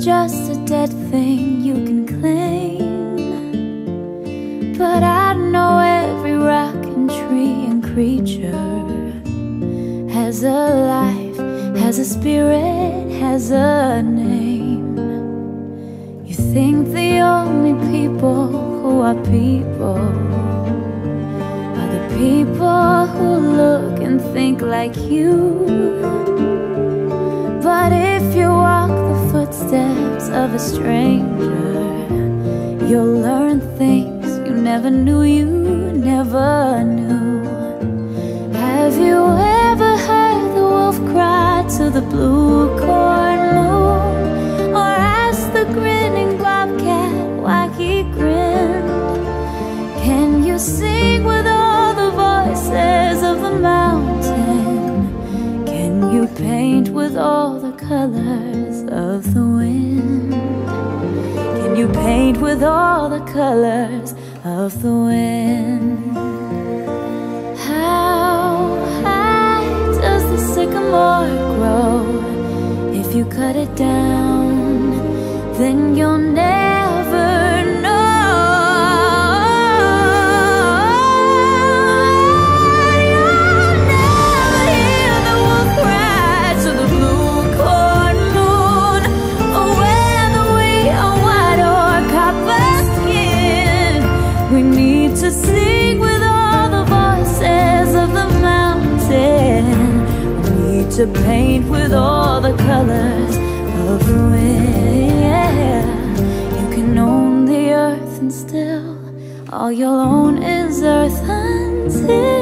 just a dead thing you can claim. But I know every rock and tree and creature has a life, has a spirit, has a name. You think the only people who are people are the people who look and think like you. But if you walk the footsteps of a stranger, you'll learn things you never knew you never knew. Have you ever heard the wolf cry to the blue corn moon, or ask the grinning bobcat why he grinned? Can you sing with all the voices of the mountain? Can you paint with all the colors of the wind? Can you paint with all the colors of the wind? How high does the sycamore grow? If you cut it down, then you'll never know. You'll never hear the wolf cry to the blue corn moon, or whether we are white or copper skin. We need to sing with all the voices of the mountain. We need to paint with all the colors of the wind. You can own the earth and still all you'll own is earth until